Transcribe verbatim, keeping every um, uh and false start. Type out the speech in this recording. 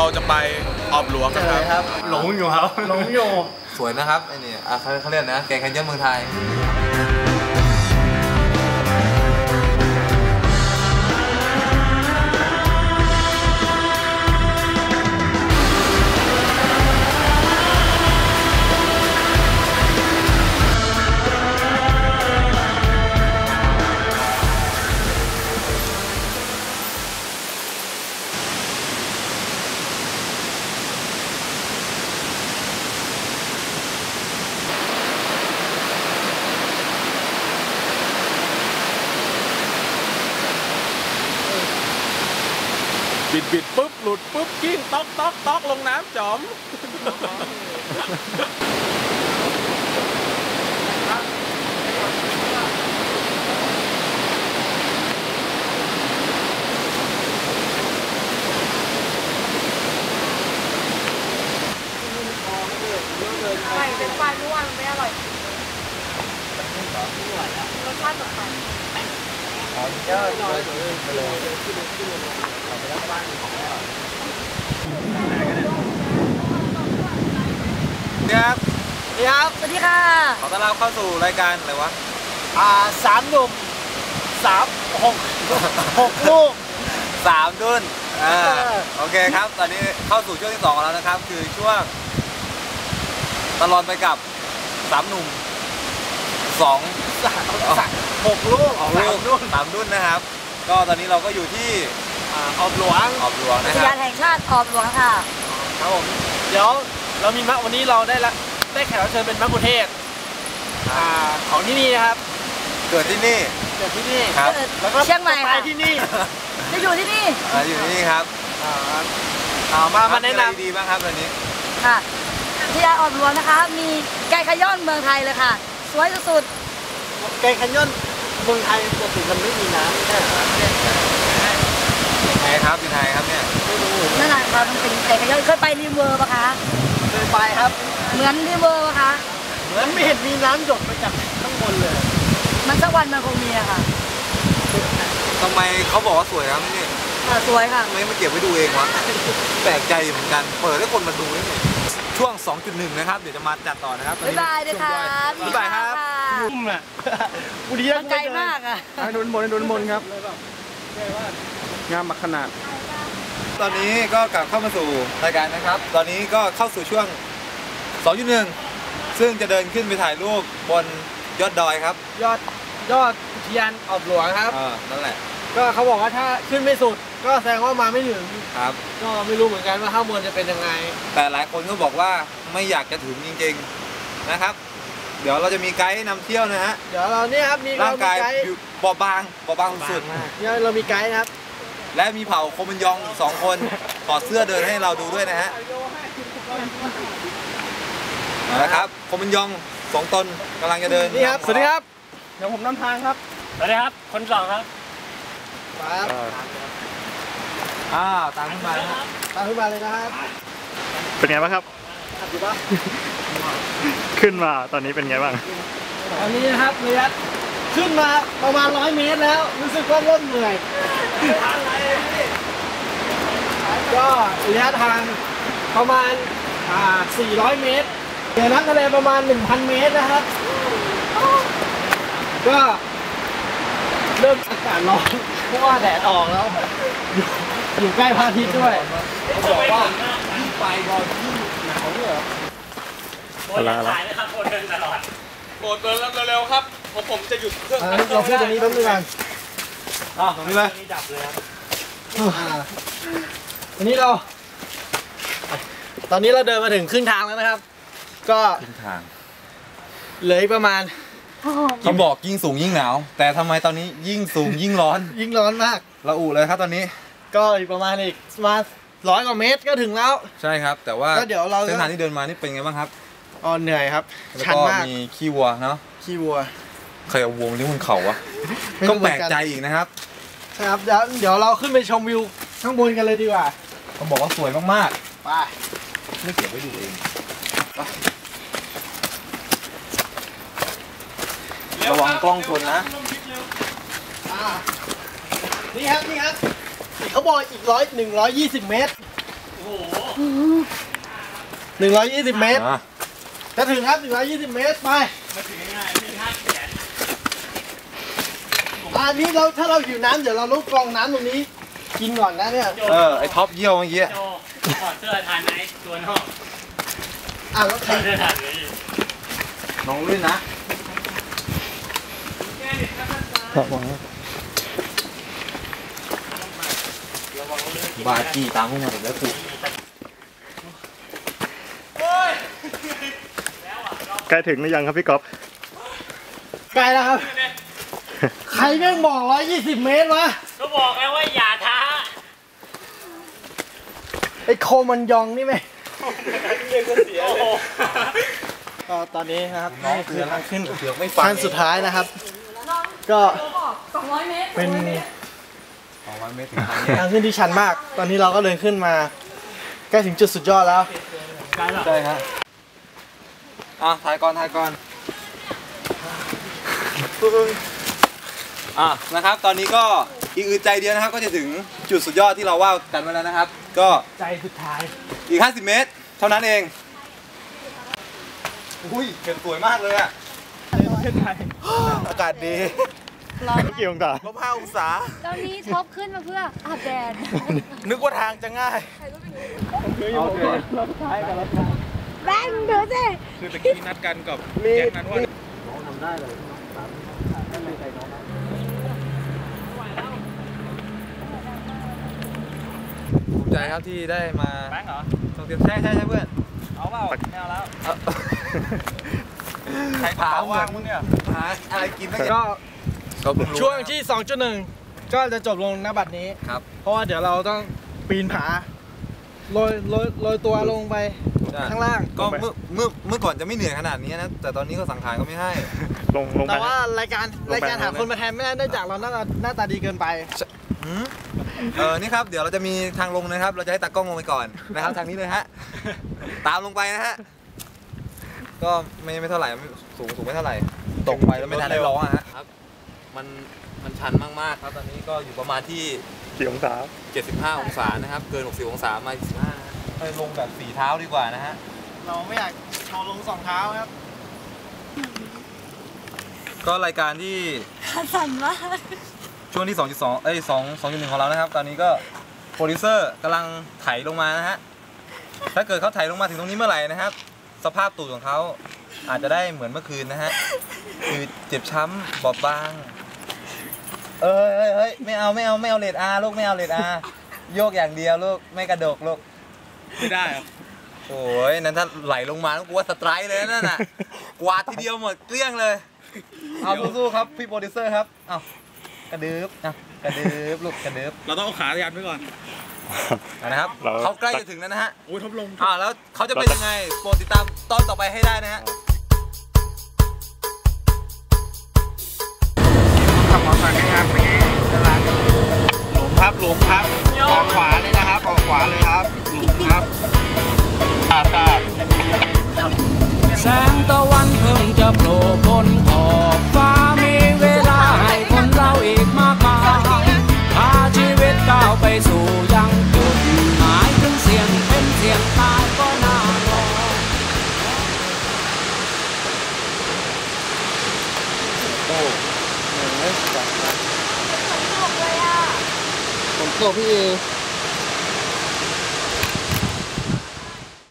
จะไปออบหลวงนะครับหลงอยู่ครับหลงอยู่สวยนะครับไอ้นี่อ่ะเขาเขาเรียกนะแกงแคนยอนเมืองไทยบิดบิดปุ๊บหลุดปุ๊บกิ้งต๊อกต๊อกต๊อกลงน้ำจอมอะไรเป็นปลาล้วนไม่อร่อยรสชาติแบบไหนอ๋อเยอะเลยไปเลยครับนี่ครับสวัสดีค่ะขอต้อนรับเข้าสู่รายการอะไรวะอ่าสามหนุ่มสามหกหกลูกสามดุนอ่าโอเคครับตอนนี้เข้าสู่ช่วงที่สองแล้วนะครับคือช่วงตลอดไปกับสามหนุ่มสองหกลูกสามดุนสามดุนนะครับก็ตอนนี้เราก็อยู่ที่ออบหลวงออบหลวงนะครับอุทยานแห่งชาติออบหลวงค่ะครับผมเดี๋ยวเรามีมะวันนี้เราได้ละได้แขกรับเชิญเป็นมะกุเทศของที่นี่นะครับเกิดที่นี่เกิดที่นี่ครับแล้วก็เชียงใหม่ไปที่นี่จะอยู่ที่นี่อยู่ที่นี่ครับอ่ามามาแนะนำดีบ้างครับวันนี้ค่ะอุทยานออบหลวงนะคะมีไก่ขย้อนเมืองไทยเลยค่ะสวยสุดๆไก่ขย้อนเมืองไทยปกติมันไม่มีน้ำใช่ไหมไทยครับเป็นไทยครับเนี่ยไม่รู้นั่นแหละค่ะมันเป็นไก่ขย้อนเคยไปรีเวอร์ปะคะเคยไปครับเหมือนรีเวอร์ปะคะเหมือนไม่เห็นมีน้ำหยดมาจากข้างบนเลยมันสักวันมันคงมีอะค่ะทำไมเขาบอกว่าสวยครับนี่สวยค่ะทำไมมาเก็บไว้ดูเองวะแปลกใจเหมือนกันเปิดให้คนมาดูได้ไงช่วง สองจุดหนึ่ง นะครับเดี๋ยวจะมาจัดต่อนะครับบ๊ายบายด้วยค่ะบ๊ายบายครับยุ่มอ่ะบุรีรัมย์ไกลมากอ่ะโดนบนโดนบนครับงามมาขนาดตอนนี้ก็กลับเข้ามาสู่รายการนะครับตอนนี้ก็เข้าสู่ช่วง สองจุดหนึ่ง ซึ่งจะเดินขึ้นไปถ่ายรูปบนยอดดอยครับยอดยอดอุทยานออบหลวงครับอ่านั่นแหละก็เขาบอกว่าถ้าขึ้นไม่สุดก็แสดงว่ามาไม่ถึงครับก็ไม่รู้เหมือนกันว่าข้างบนจะเป็นยังไงแต่หลายคนก็บอกว่าไม่อยากจะถึงจริงๆนะครับเดี๋ยวเราจะมีไกด์นำเที่ยวนะฮะเดี๋ยวเราเนี่ยครับมีร่างกายเบาบางเบาบางสุดเนี่ยเรามีไกด์นะครับและมีเผ่าโคมันยองสองคนถอดเสื้อเดินให้เราดูด้วยนะฮะนะครับโคมันยองสองตนกำลังจะเดินนี่ครับสวัสดีครับเดี๋ยวผมนำทางครับสวัสดีครับคนสองครับครับอ้าวตามขึ้นมาตามขึ้นมาเลยนะครับเป็นไงบ้างครับดีป่ะขึ้นมาตอนนี้เป็นไงบ้างตอนนี้นะครับระยะขึ้นมาประมาณร้อยเมตรแล้วรู้สึกว่าเริ่มเหนื่อยก็ระยะทางประมาณอ่าสี่ร้อยเมตรเหนือน้ำทะเลประมาณ หนึ่งพัน เมตรนะครับก็เริ่มอากาศร้อนเพราะว่าแดดออกแล้วอยู่อยู่ใกล้พระอาทิตย์ด้วยบอกว่ายิ่งไปก็ยิ่งหนาวเลยเหรอโบราณถ่ายนะครับโบเดินตลอดโบเดินเร็วๆครับเพราะผมจะหยุดเครื่องเราขึ้นตรงนี้แป๊บนึงกันอ่ะตรงนี้เลยดับเลยครับตอนนี้เราตอนนี้เราเดินมาถึงครึ่งทางแล้วนะครับก็ครึ่งทางเหลือประมาณเขาบอกยิ่งสูงยิ่งหนาวแต่ทำไมตอนนี้ยิ่งสูงยิ่งร้อนยิ่งร้อนมากระอุเลยครับตอนนี้ก็อีกประมาณอีกมาร้อยกว่าเมตรก็ถึงแล้วใช่ครับแต่ว่าเดี๋ยวเราเส้นทางที่เดินมานี่เป็นไงบ้างครับอ๋อเหนื่อยครับชันมากมีขี้วัวเนาะขี้วัวใครเอาวัวมาเลี้ยงบนเขาวะก็แปลกใจอีกนะครับใช่ครับเดี๋ยวเดี๋ยวเราขึ้นไปชมวิวข้างบนกันเลยดีกว่าเขาบอกว่าสวยมากๆไปไม่เก็บไว้ดูเองระวังกล้องชนนะนี่ครับนี่ครับเขาบอกอีกร้อยหนึ่งร้อยยี่สิบเมตรหนึ่งร้อยยี่สิบเมตรอ่ะจะถึงครับหนึ่งร้อยยี่สิบเมตรไปมาถึงง่ายๆนี่ห้าแขนอันนี้เราถ้าเราอยู่น้ำเดี๋ยวเราลุกกรองน้ำตรงนี้ กินก่อนนะเนี่ยเออไอท็อปเยี่ยวเมื่อกี้โจถอดเสื้อทานไหนตัวนอกอ่ะแล้วถใครอดเสื้อทานเลยน้องลื่นนะบาจีตามพวกมันอีกแล้วกูใกล้ถึงหรือยังครับพี่ก๊อฟไกลแล้วครับ ใครแม่งบอกร้อยยี่สิบเมตรวะก็บอกแล้วว่าอย่าท้าไอโคมันยองนี่ไหมโอ้โหก็ตอนนี้นะครับนี่คือทางขึ้นเสือกไม่ฟังขั้นสุดท้ายนะครับ ก็สองร้อยเมตรเป็นสองร้อยเมตรถึงทางเนี้ยทางขึ้นที่ชันมาก ตอนนี้เราก็เดินขึ้นมาใกล้ถึงจุดสุดยอดแล้วไกลหรอใช่ครับอ่ะถ่ายก่อนถ่ายก่อนอ่ะนะครับ ตอนนี้ก็อีกอึดใจเดียวนะครับ ก็จะถึงจุดสุดยอดที่เราว่ากันไว้แล้วนะครับ ก็ใจสุดท้ายอีกห้าสิบเมตร เท่านั้นเองอุ้ยเห็นสวยมากเลยอะอากาศดีร้อนกี่องศาลบห้าองศาตอนนี้ท็อปขึ้นมาเพื่ออาบแดดนึกว่าทางจะง่ายโอเคแบงค์เดี๋ยวสิคือตะกี้นัดกันกับแจ็คนั้นว่าภูมิใจครับที่ได้มาแบงค์เหรอส่งเสียงใช่ใช่ใช่เพื่อนเอาเปล่าไม่เอาแล้วใครพาว่างมึงเนี่ยหาอะไรกินบ้างก็ก็เพิ่งรู้ช่วงที่ สองจุดหนึ่ง ก็จะจบลงณบัดนี้ครับเพราะว่าเดี๋ยวเราต้องปีนผาโรยโรยโรยตัวลงไปใช่ข้างล่างก็เมื่อเมื่อเมื่อก่อนจะไม่เหนื่อยขนาดนี้นะ แต่ตอนนี้ก็สังขารก็ไม่ให้ลงลงแต่ไปว่ารายการลงไปรายการหาคนมาแทนไม่ได้เนื่องจากเราหน้าตาหน้าตาดีเกินไปหืมเออ นี่ครับ เดี๋ยวเราจะมีทางลงนะครับ เราจะให้ตากล้องลงไปก่อนนะครับ ทางนี้เลยฮะ ตามลงไปนะฮะ ก็ไม่ไม่เท่าไหร่ไม่สูงสูงไม่เท่าไหร่ ตกไปแล้วไม่ทันได้ร้องอะฮะครับ มันมันชันมากๆครับ ตอนนี้ก็อยู่ประมาณที่กี่องศาเจ็ดสิบห้าองศานะครับ เกินหกสิบองศามาสิบห้าไปลงแบบสีเท้าดีกว่านะฮะเราไม่อยากเอาลงสองเท้าครับก็รายการที่ขาสั่นมากช่วงที่ สองจุดสอง เอ้ยสอง สองจุดหนึ่ง ของเรานะครับ ตอนนี้ก็โปรดิวเซอร์กำลังไถลงมานะฮะ ถ้าเกิดเขาไถลงมาถึงตรงนี้เมื่อไหร่นะครับ สภาพตูดของเขาอาจจะได้เหมือนเมื่อคืนนะฮะ คือเจ็บช้ำบอบบาง เอ้ยเฮ้ยเฮ้ยไม่เอาไม่เอาไม่เอาเลดอาลูกไม่เอาเลดอาโยกอย่างเดียวลูกไม่กระดกลูกไม่ได้เหรอโอ้ยนั้นถ้าไหลลงมาต้องกลัวสไตร์เลยนั่นน่ะ กวาดทีเดียวหมดเกลี้ยงเลย เอาสู้ๆครับพี่โปรดิวเซอร์ครับ เอากระดึบอ่ะกระดึบลูกกระดึบเราต้องเอาขายันไว้ก่อนอ่ะนะครับเราเขาใกล้จะถึงแล้วนะฮะโอ้ยทบลงอ่าแล้วเขาจะเป็นยังไงโปรดติดตามตอนต่อไปให้ได้นะฮะขับมอเตอร์ไซค์นะครับเป็นไงหลุมครับหลุมครับออกขวาเลยนะครับออกขวาเลยครับหลุมครับครับครับแสงตะวันเพิ่งจะโผล่พ้นขอบฟ้ามีเวลาให้คนเราอีกมากมายพาชีวิตก้าวไปสู่ยังจุดหมายถึงเสียงเป็นเสียงตายก็น่ารอโอ้หนึ่งเลยสองครับผมตัวพี่เอ